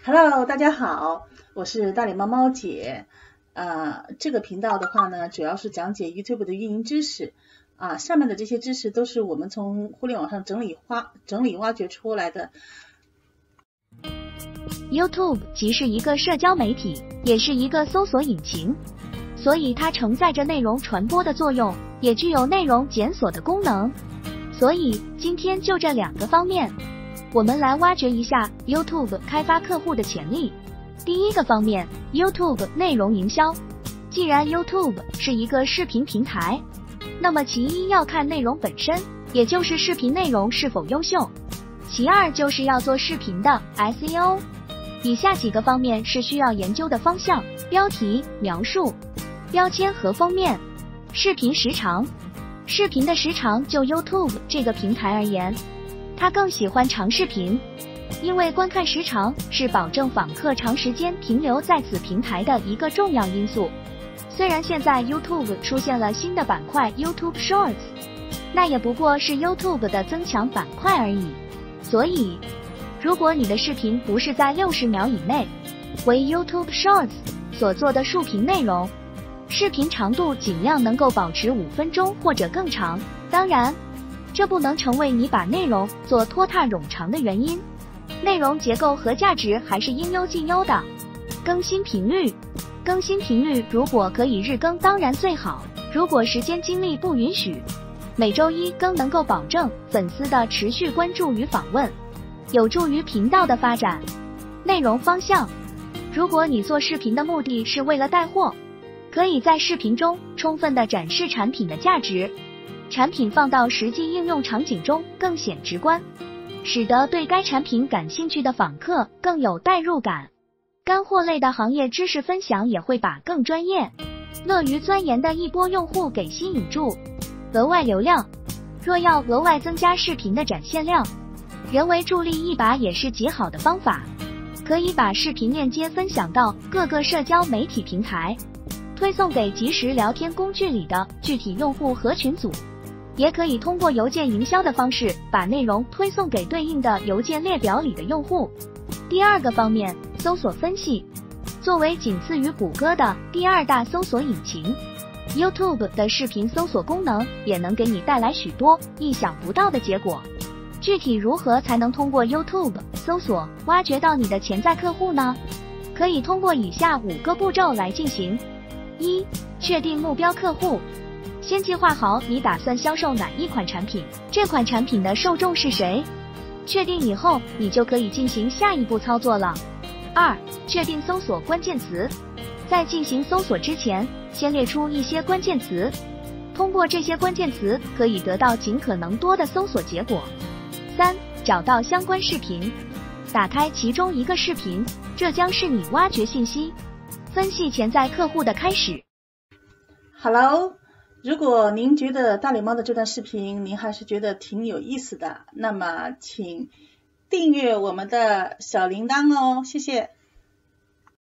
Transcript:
Hello， 大家好，我是大脸猫猫姐。这个频道的话呢，主要是讲解 YouTube 的运营知识。下面的这些知识都是我们从互联网上整理挖掘出来的。 YouTube 即是一个社交媒体，也是一个搜索引擎，所以它承载着内容传播的作用，也具有内容检索的功能。所以今天就这两个方面，我们来挖掘一下 YouTube 开发客户的潜力。第一个方面 ，YouTube 内容营销。既然 YouTube 是一个视频平台，那么其一要看内容本身，也就是视频内容是否优秀。其二就是要做视频的 SEO。以下几个方面是需要研究的方向：标题、描述、标签和封面。视频时长。视频的时长就 YouTube 这个平台而言，它更喜欢长视频，因为观看时长是保证访客长时间停留在此平台的一个重要因素。虽然现在 YouTube 出现了新的板块 YouTube Shorts， 那也不过是 YouTube 的增强板块而已。所以如果你的视频不是在60秒以内，为 YouTube Shorts 所做的竖屏内容，视频长度尽量能够保持5分钟或者更长。当然，这不能成为你把内容做拖沓冗长的原因。内容结构和价值还是应优尽优的。更新频率。更新频率如果可以日更当然最好，如果时间精力不允许，每周一更能够保证粉丝的持续关注与访问，有助于频道的发展。内容方向。如果你做视频的目的是为了带货，可以在视频中充分地展示产品的价值，产品放到实际应用场景中更显直观，使得对该产品感兴趣的访客更有代入感。干货类的行业知识分享也会把更专业、乐于钻研的一波用户给吸引住。额外流量。若要额外增加视频的展现量，人为助力一把也是极好的方法。可以把视频链接分享到各个社交媒体平台，推送给即时聊天工具里的具体用户和群组，也可以通过邮件营销的方式把内容推送给对应的邮件列表里的用户。第二个方面，搜索分析。作为仅次于谷歌的第二大搜索引擎， YouTube 的视频搜索功能也能给你带来许多意想不到的结果。具体如何才能通过 YouTube 搜索挖掘到你的潜在客户呢？可以通过以下5个步骤来进行。1. 确定目标客户。先计划好你打算销售哪一款产品，这款产品的受众是谁。确定以后，你就可以进行下一步操作了。2. 确定搜索关键词。在进行搜索之前，先列出一些关键词，通过这些关键词可以得到尽可能多的搜索结果。3. 找到相关视频，打开其中一个视频，这将是你挖掘信息、分析潜在客户的开始。 Hello， 如果您觉得大脸猫的这段视频您还是觉得挺有意思的，那么请订阅我们的小铃铛哦，谢谢。